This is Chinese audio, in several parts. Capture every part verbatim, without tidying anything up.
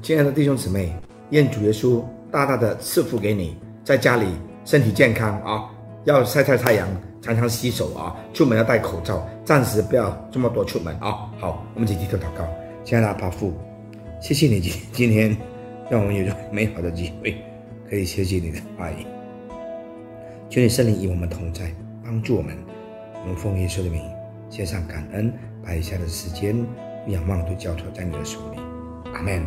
亲爱的弟兄姊妹，愿主耶稣大大的赐福给你，在家里身体健康啊，要晒晒太阳，常常洗手啊，出门要戴口罩，暂时不要这么多出门啊。好，我们一起低头祷告。亲爱的阿爸父，谢谢你今今天让我们有着美好的机会，可以学习你的话语。求你圣灵与我们同在，帮助我们。我们奉耶稣的名献上感恩，把以下的时间仰望都交托在你的手里。阿们。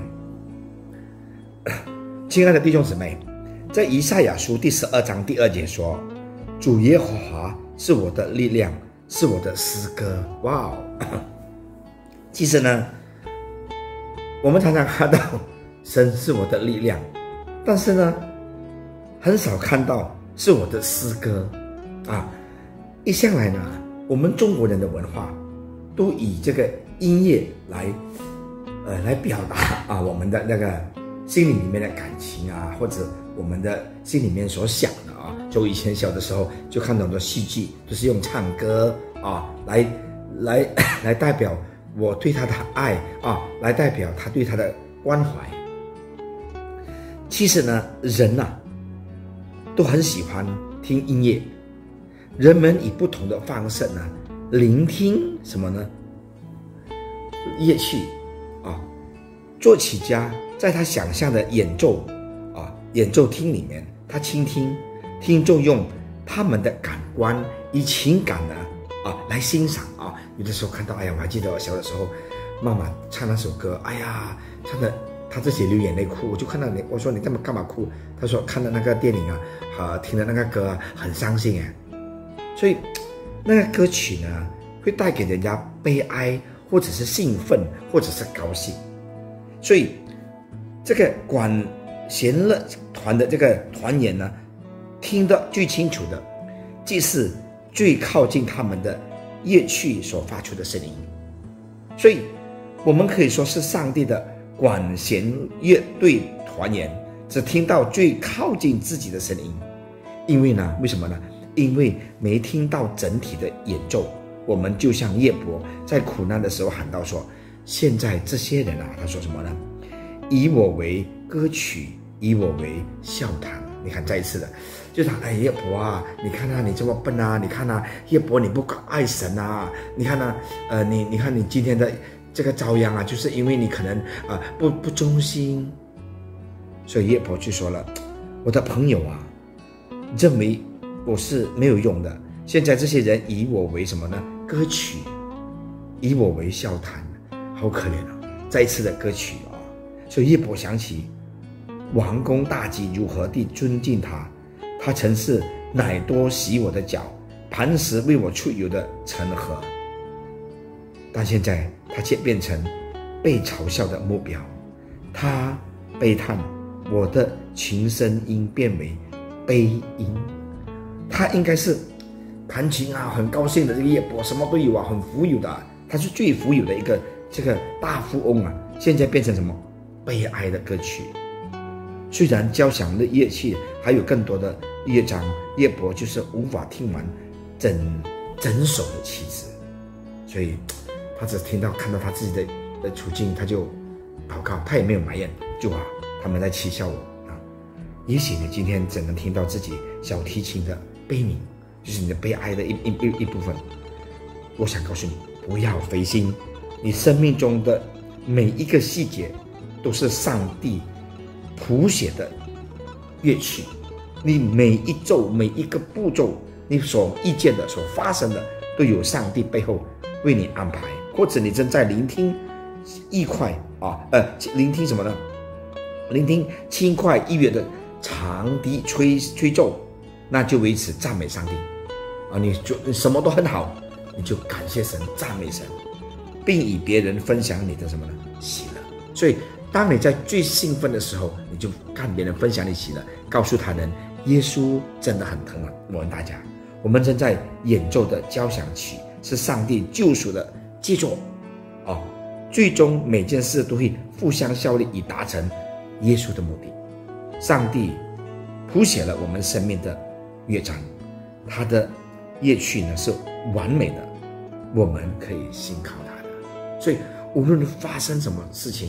亲爱的弟兄姊妹，在以赛亚书第十二章第二节说，主耶和华是我的力量，是我的诗歌。哇哦！其实呢，我们常常看到神是我的力量，但是呢，很少看到是我的诗歌啊。一向来呢，我们中国人的文化都以这个音乐来呃来表达啊我们的那个心里里面的感情啊，或者我们的心里面所想的啊。就以前小的时候就看到很多戏剧都是用唱歌啊来来来代表我对他的爱啊，来代表他对他的关怀。其实呢，人呐、啊、都很喜欢听音乐，人们以不同的方式呢聆听什么呢？乐器啊，作曲家在他想象的演奏啊演奏厅里面，他倾听，听众用他们的感官以情感呢啊来欣赏啊。有的时候看到，哎呀，我还记得我小的时候，妈妈唱那首歌，哎呀，唱的她自己流眼泪哭，我就看到你，我说你干嘛干嘛哭？她说看到那个电影啊，啊，听的那个歌啊，很伤心哎。所以那个歌曲呢，会带给人家悲哀，或者是兴奋，或者是高兴。所以这个管弦乐团的这个团员呢，听得最清楚的，既是最靠近他们的乐器所发出的声音。所以我们可以说是上帝的管弦乐队团员只听到最靠近自己的声音。因为呢，为什么呢？因为没听到整体的演奏。我们就像约伯在苦难的时候喊道说，现在这些人啊，他说什么呢？以我为歌曲，以我为笑谈。你看再一次的，就他哎约伯啊，你看啊，你这么笨啊，你看啊，约伯你不爱神啊，你看啊，呃，你你看你今天的这个遭殃啊，就是因为你可能啊、呃、不不忠心。所以约伯就说了，我的朋友啊，认为我是没有用的。现在这些人以我为什么呢？歌曲，以我为笑谈，好可怜啊！再一次的歌曲啊，所以约伯想起王公大祭如何地尊敬他，他曾是奶多洗我的脚，磐石为我出油的陈河。但现在他却变成被嘲笑的目标，他悲叹我的琴声音变为悲音。他应该是弹琴啊，很高兴的这个约伯，什么都有啊，很富有的、啊，他是最富有的一个这个大富翁啊。现在变成什么？悲哀的歌曲。虽然交响的乐器还有更多的乐章，约伯就是无法听完整整首的曲子，所以他只听到看到他自己的的处境，他就祷告，他也没有埋怨，就啊，他们在耻笑我啊。也许你今天只能听到自己小提琴的悲鸣，就是你的悲哀的一一一一部分。我想告诉你，不要灰心，你生命中的每一个细节都是上帝谱写的乐曲，你每一奏每一个步骤，你所遇见的所发生的，都有上帝背后为你安排。或者你正在聆听愉快啊，呃，聆听什么呢？聆听轻快愉悦的长笛吹吹奏，那就为此赞美上帝啊！你就你什么都很好，你就感谢神，赞美神，并与别人分享你的什么呢？喜乐。所以当你在最兴奋的时候，你就看别人分享你喜乐，告诉他人耶稣真的很疼我们大家。我们正在演奏的交响曲是上帝救赎的杰作哦，最终每件事都会互相效力，以达成耶稣的目的。上帝谱写了我们生命的乐章，他的乐曲呢是完美的，我们可以信靠他的。所以无论发生什么事情，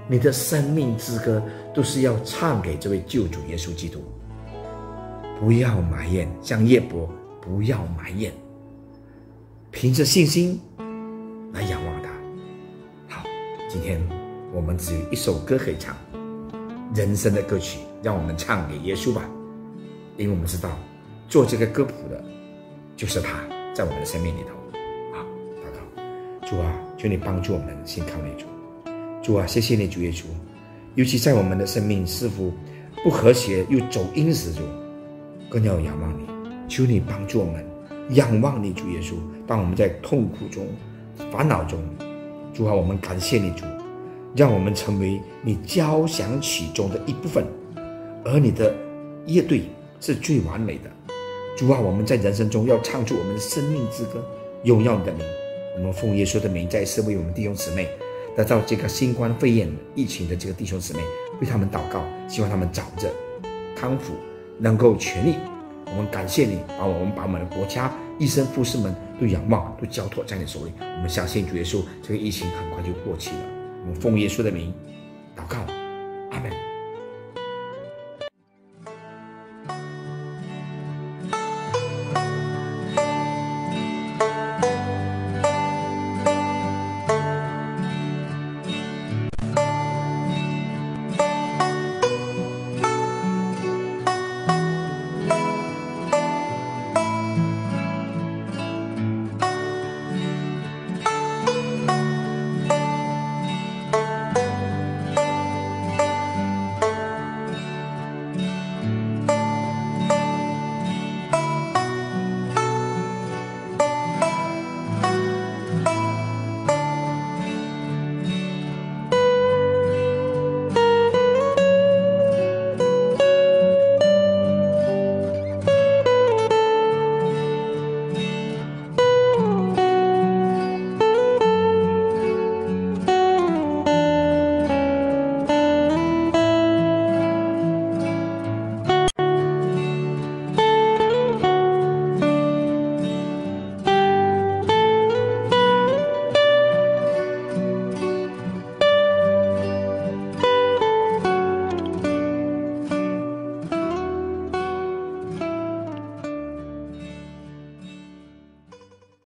你的生命之歌都是要唱给这位救主耶稣基督。不要埋怨，像约伯，不要埋怨，凭着信心来仰望他。好，今天我们只有一首歌可以唱，人生的歌曲，让我们唱给耶稣吧，因为我们知道做这个歌谱的就是他，在我们的生命里头。好，祷告。主啊，求你帮助我们信靠你。主主啊，谢谢你主耶稣，尤其在我们的生命似乎不和谐又走阴时，主更要仰望你，求你帮助我们仰望你主耶稣。当我们在痛苦中烦恼中，主啊，我们感谢你主，让我们成为你交响曲中的一部分，而你的乐队是最完美的。主啊，我们在人生中要唱出我们的生命之歌，荣耀你的名。我们奉耶稣的名，再一次为我们弟兄姊妹得到这个新冠肺炎疫情的这个弟兄姊妹，为他们祷告，希望他们早日康复，能够痊愈。我们感谢你，把我们把我们的国家医生护士们都仰望，都交托在你手里。我们相信主耶稣，这个疫情很快就过去了。我们奉耶稣的名祷告。